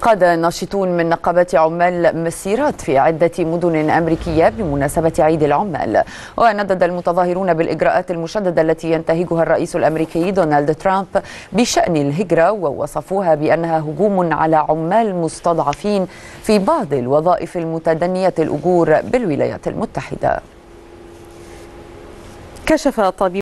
قاد ناشطون من نقابة عمال مسيرات في عدة مدن أمريكية بمناسبة عيد العمال. وندد المتظاهرون بالإجراءات المشددة التي ينتهجها الرئيس الأمريكي دونالد ترامب بشأن الهجرة، ووصفوها بأنها هجوم على عمال مستضعفين في بعض الوظائف المتدنية الأجور بالولايات المتحدة. كشف طبيب